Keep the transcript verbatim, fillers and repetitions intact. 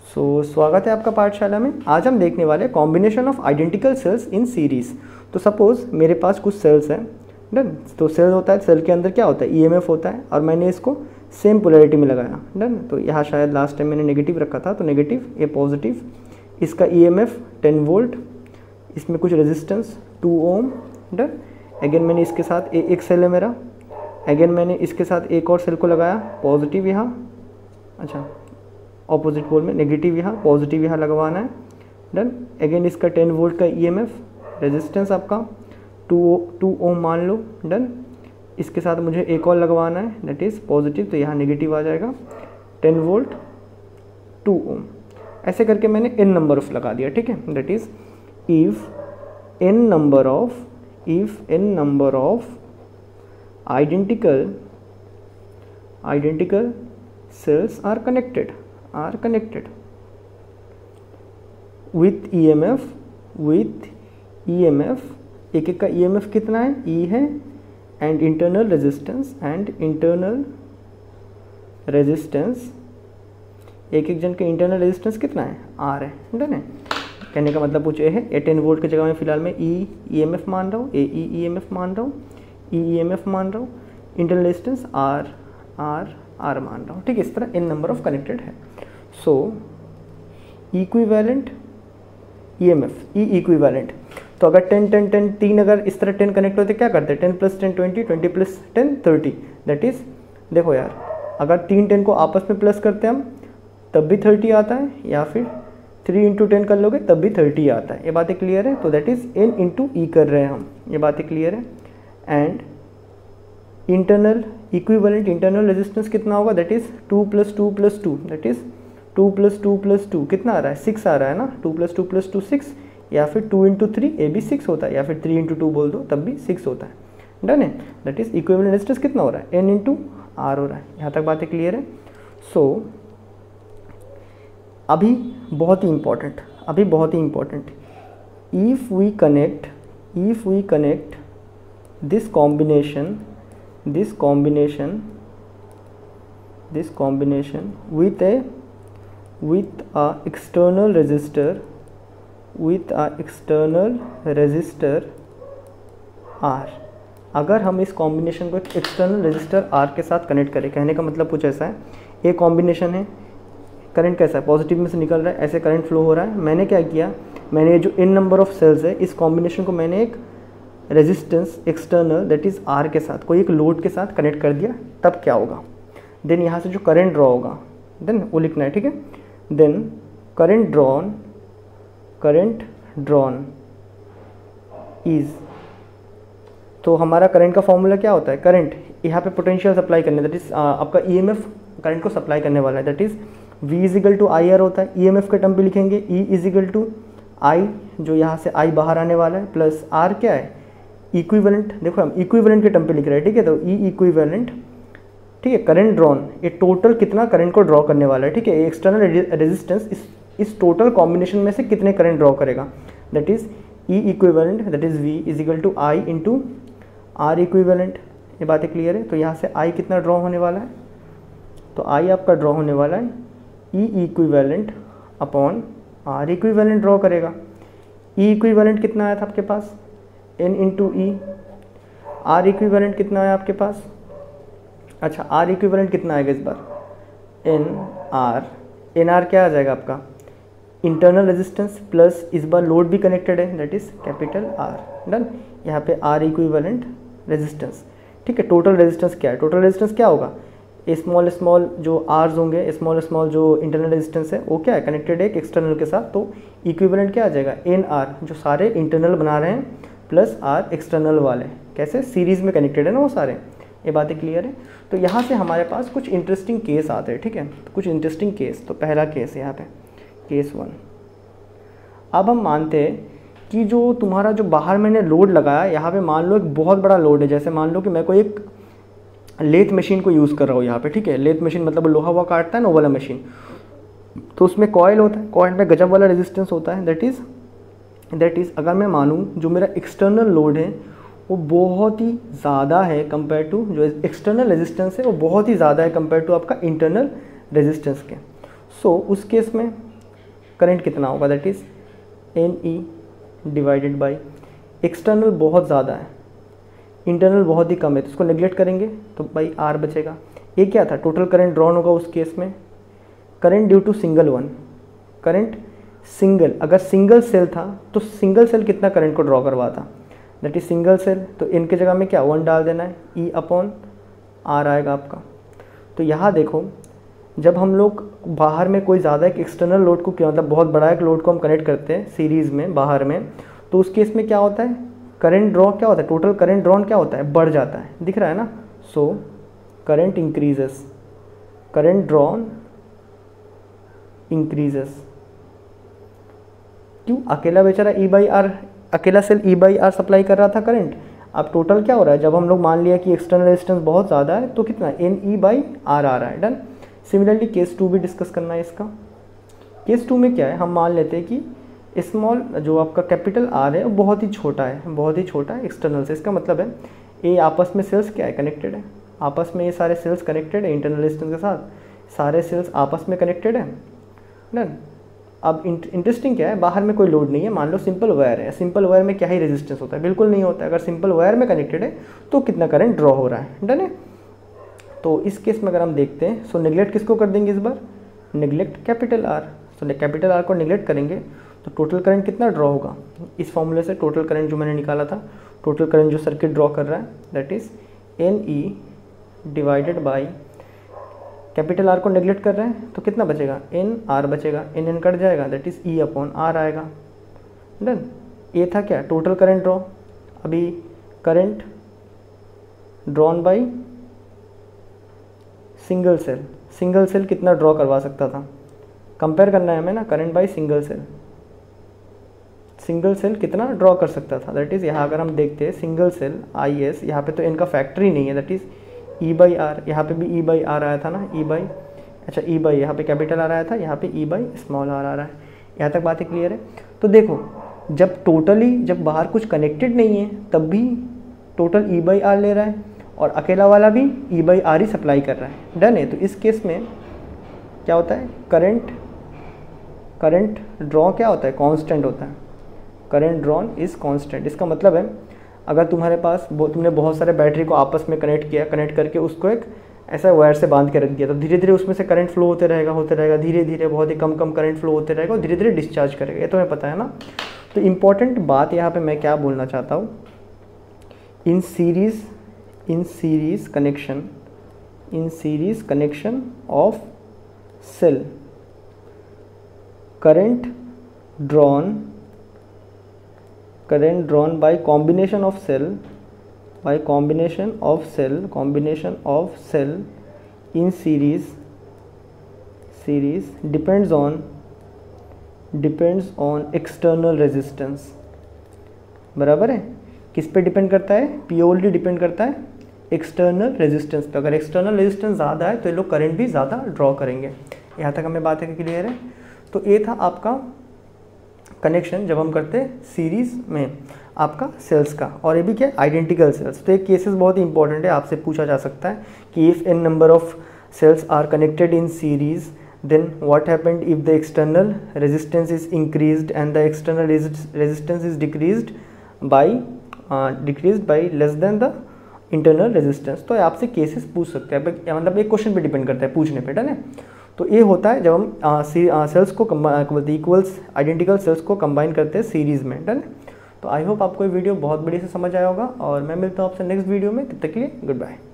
सो so, स्वागत है आपका पाठशाला में। आज हम देखने वाले combination of identical cells in series. तो सपोज़ मेरे पास कुछ सेल्स हैं, डन। तो सेल होता है, सेल के अंदर क्या होता है, ईएमएफ होता है, और मैंने इसको सेम पोलैरिटी में लगाया, डन। तो यहाँ शायद लास्ट टाइम मैंने नेगेटिव रखा था, तो नेगेटिव, ये पॉजिटिव। इसका ईएमएफ टेन वोल्ट, इसमें कुछ resistance two ohm, done. Again मैंने इसके साथ ए, एक सेल है मेरा, अगेन मैंने इसके साथ एक और सेल को लगाया, पॉजिटिव यहाँ, अच्छा ऑपोजिट पोल में, नेगेटिव यहाँ, पॉजिटिव यहाँ लगवाना है, डन। अगेन इसका टेन वोल्ट का ईएमएफ, रेजिस्टेंस आपका टू टू ओम मान लो, डन। इसके साथ मुझे एक और लगवाना है, दैट इज़ पॉजिटिव, तो यहाँ नेगेटिव आ जाएगा, टेन वोल्ट टू ओम। ऐसे करके मैंने एन नंबर ऑफ लगा दिया, ठीक है। That is if n number of if n number of identical identical cells are connected are connected with E M F with E M F, एक एक का E M F कितना है, E है, and internal resistance and internal resistance, एक एक जन के internal resistance कितना है, R है, डन है। कहने का मतलब कुछ ये है, ए टेन वोल्ट की जगह में फिलहाल मैं E E M F मान रहा हूँ, ए ई ई एम एफ मान रहा हूँ, E E M F मान रहा हूँ, internal resistance R R R मान रहा हूँ, ठीक है। इस तरह n नंबर ऑफ कनेक्टेड है। So equivalent EMF, E equivalent, तो अगर टेन टेन टेन तीन अगर इस तरह टेन कनेक्ट होते क्या करते हैं, ten plus ten twenty, twenty plus ten thirty, that is, देखो यार, अगर तीन टेन को आपस में प्लस करते हैं हम तब भी थर्टी आता है, या फिर थ्री इंटू टेन कर लोगे तब भी थर्टी आता है। ये बातें क्लियर है। तो that is n into E कर रहे हैं हम, ये बातें क्लियर है। And internal equivalent internal resistance कितना होगा, that is two plus two plus two, that is two plus two plus two कितना आ रहा है, सिक्स आ रहा है ना, two plus two plus two six, या फिर टू इंटू थ्री, ये भी सिक्स होता है, या फिर थ्री इंटू टू बोल दो तब भी सिक्स होता है, डन है। दैट इज़ इक्विवेलेंट रेजिस्टेंस कितना हो रहा है, एन इंटू आर हो रहा है। यहाँ तक बातें क्लियर है। सो so, अभी बहुत ही इंपॉर्टेंट अभी बहुत ही important if we connect if we connect this combination this combination this combination with a with a external resistor with a external resistor R, अगर हम इस कॉम्बिनेशन को एक एक्सटर्नल रेजिस्टर R के साथ कनेक्ट करें, कहने का मतलब कुछ ऐसा है, एक कॉम्बिनेशन है, करंट कैसा है, पॉजिटिव में से निकल रहा है, ऐसे करंट फ्लो हो रहा है। मैंने क्या किया, मैंने जो इन नंबर ऑफ सेल्स है, इस कॉम्बिनेशन को मैंने एक resistance external that is R के साथ, कोई एक लोड के साथ कनेक्ट कर दिया, तब क्या होगा, देन यहाँ से जो करंट ड्रॉ होगा, देन वो लिखना है, ठीक है। Then current drawn current drawn is, तो हमारा करंट का फॉर्मूला क्या होता है, करंट यहाँ पे पोटेंशियल सप्लाई करने, दैट इज़ आपका ईएमएफ करंट को सप्लाई करने वाला है, that is V is equal to I R होता है। ईएमएफ के टर्म पे लिखेंगे E is equal to I, जो यहाँ से आई बाहर आने वाला है, प्लस आर क्या है, इक्विवेलेंट, देखो हम इक्विवेलेंट के टर्म पे लिख रहे हैं, ठीक है। तो ई इक्विवेलेंट, ठीक है, करंट ड्रॉन, ये टोटल कितना करंट को ड्रॉ करने वाला है, ठीक है। एक्सटर्नल रेजिस्टेंस इस इस टोटल कॉम्बिनेशन में से कितने करंट ड्रॉ करेगा, that is E equivalent, that is V is equal to I into R equivalent. ये बातें क्लियर है। तो यहाँ से आई कितना ड्रॉ होने वाला है, तो आई आपका ड्रॉ होने वाला है E equivalent upon R equivalent draw करेगा। ई इक्विवेलेंट कितना आया था आपके पास, N into E. R equivalent कितना है आपके पास, अच्छा आर इक्विवेलेंट कितना आएगा इस बार, एन आर, एन आर क्या आ जाएगा आपका, इंटरनल रेजिस्टेंस, प्लस इस बार लोड भी कनेक्टेड है, that is capital R, done. यहाँ पे आर इक्विवेलेंट रेजिस्टेंस, ठीक है। टोटल रेजिस्टेंस क्या है, टोटल रेजिस्टेंस क्या होगा, स्मॉल स्मॉल जो आर्स होंगे, स्मॉल स्मॉल जो इंटरनल रेजिस्टेंस है वो क्या है, कनेक्टेड है एक एक्सटर्नल के साथ, तो इक्विवेलेंट क्या आ जाएगा, एन आर, जो सारे इंटरनल बना रहे हैं, प्लस आर एक्सटर्नल वाले, कैसे सीरीज़ में कनेक्टेड है ना वो सारे। ये बातें क्लियर है। तो यहाँ से हमारे पास कुछ इंटरेस्टिंग केस आते हैं, ठीक है, कुछ इंटरेस्टिंग केस। तो पहला केस यहाँ पे, केस वन। अब हम मानते हैं कि जो तुम्हारा जो बाहर मैंने लोड लगाया, यहाँ पे मान लो एक बहुत बड़ा लोड है, जैसे मान लो कि मैं कोई एक लेथ मशीन को यूज़ कर रहा हूँ यहाँ पे, ठीक है। लेथ मशीन मतलब लोहा हुआ काटता है ना, वो वाला मशीन, तो उसमें कॉयल होता है, कॉयल में गजब वाला रेजिस्टेंस होता है, दैट इज़ दैट इज़ अगर मैं मानूँ जो मेरा एक्सटर्नल लोड है वो बहुत ही ज़्यादा है कंपेयर टू, जो एक्सटर्नल रेजिस्टेंस है वो बहुत ही ज़्यादा है कंपेयर टू आपका इंटरनल रेजिस्टेंस के। सो so, उस केस में करंट कितना होगा, that is N E divided by external बहुत ज़्यादा है, इंटरनल बहुत ही कम है, तो इसको नेगलेक्ट करेंगे तो बाई आर बचेगा। ये क्या था, टोटल करंट ड्रॉन होगा उस केस में, current due to single one, current single, अगर सिंगल सेल था तो सिंगल सेल कितना करंट को ड्रॉ करवाता, दैट इज सिंगल सेल, तो इनके जगह में क्या वन डाल देना है, ई अपॉन आर आएगा आपका। तो यहाँ देखो जब हम लोग बाहर में कोई ज़्यादा एक एक्सटर्नल लोड को, क्या मतलब बहुत बड़ा एक लोड को हम कनेक्ट करते हैं सीरीज़ में बाहर में, तो उस केस में क्या होता है, करंट ड्रॉ क्या होता है, टोटल करंट ड्रॉन क्या होता है, बढ़ जाता है, दिख रहा है ना। So current increases, current drawn increases, क्यों, अकेला बेचारा ई बाई आर, अकेला cell E by R supply कर रहा था करंट। अब टोटल क्या हो रहा है, जब हम लोग मान लिया कि एक्सटर्नल रेजिस्टेंस बहुत ज़्यादा है तो कितना एन ई बाई आर आ रहा है, डन। सिमिलरली केस टू भी डिस्कस करना है इसका। केस टू में क्या है, हम मान लेते हैं कि स्मॉल जो आपका कैपिटल आर है वो बहुत ही छोटा है, बहुत ही छोटा है एक्सटर्नल से, इसका मतलब है ये आपस में सेल्स क्या है, कनेक्टेड है, आपस में ये सारे सेल्स कनेक्टेड है इंटरनल रेजिस्टेंस के साथ, सारे सेल्स आपस में कनेक्टेड है, डन। अब इंटरेस्टिंग क्या है, बाहर में कोई लोड नहीं है, मान लो सिंपल वायर है, सिंपल वायर में क्या ही रेजिस्टेंस होता है, बिल्कुल नहीं होता है। अगर सिंपल वायर में कनेक्टेड है तो कितना करंट ड्रॉ हो रहा है, डन है। तो इस केस में अगर हम देखते हैं, सो नेगलेक्ट किसको कर देंगे इस बार, neglect capital R, so capital R को नेगलेक्ट करेंगे तो टोटल करंट कितना ड्रॉ होगा, इस फॉर्मूले से टोटल करंट जो मैंने निकाला था, टोटल करंट जो सर्किट ड्रॉ कर रहा है that is N E divided by, capital R को नेगलेक्ट कर रहे हैं तो कितना बचेगा, एन आर बचेगा, एन एन कट जाएगा, that is E upon R आएगा, डन। ये था क्या, टोटल करंट ड्रॉ। अभी current drawn by single cell, single cell कितना ड्रॉ करवा सकता था, कंपेयर करना है हमें ना, current by single cell, single cell कितना ड्रॉ कर सकता था, दैट इज़ यहाँ अगर हम देखते हैं सिंगल सेल आई एस, यहाँ पे तो इनका फैक्टर ही नहीं है, that is E by R, यहाँ पे भी ई बाई आर आया था ना, ई बाई, अच्छा ई बाई यहाँ पे कैपिटल आर आया था, यहाँ पे ई बाई स्मॉल आर आ रहा है। यहाँ तक बातें क्लियर है। तो देखो जब टोटली, जब बाहर कुछ कनेक्टेड नहीं है तब भी टोटल ई बाई आर ले रहा है और अकेला वाला भी ई बाई आर ही सप्लाई कर रहा है, डन है। तो इस केस में क्या होता है, करंट करंट ड्रॉ क्या होता है, कांस्टेंट होता है, करंट ड्रॉन इज़ कांस्टेंट। इसका मतलब है अगर तुम्हारे पास तुमने बहुत सारे बैटरी को आपस में कनेक्ट किया, कनेक्ट करके उसको एक ऐसा वायर से बांध के रख दिया, तो धीरे धीरे उसमें से करंट फ्लो होते रहेगा होते रहेगा धीरे धीरे बहुत ही कम कम करंट फ्लो होते रहेगा और धीरे धीरे डिस्चार्ज करेगा, ये तो हमें पता है ना। तो इम्पॉर्टेंट बात यहाँ पे मैं क्या बोलना चाहता हूँ, in series in series connection in series connection of cell, current drawn current drawn by combination of cell by combination of cell combination of cell in series series depends on depends on external resistance, बराबर है। किस पे depend करता है, purely depend करता है external resistance पे। अगर एक्सटर्नल रेजिस्टेंस ज़्यादा है तो ये लोग करंट भी ज़्यादा ड्रॉ करेंगे। यहाँ तक हमें बात है कि क्लियर है। तो ये था आपका कनेक्शन जब हम करते हैं सीरीज़ में आपका सेल्स का, और ये भी क्या आइडेंटिकल सेल्स। तो एक केसेस बहुत ही इंपॉर्टेंट है, आपसे पूछा जा सकता है कि if N number of cells are connected in series then what happened if the external resistance is increased and the external resistance is decreased by decreased by less then the internal resistance. तो आपसे cases पूछ सकते हैं, मतलब एक question पे depend करता है पूछने पे, डन है। तो ये होता है जब हम सेल्स को इक्वल्स आइडेंटिकल सेल्स को कंबाइन करते हैं सीरीज़ में, डन। तो आई होप आपको ये वीडियो बहुत बड़ी से समझ आया होगा और मैं मिलता हूँ आपसे नेक्स्ट वीडियो में, तब तक के लिए गुड बाय।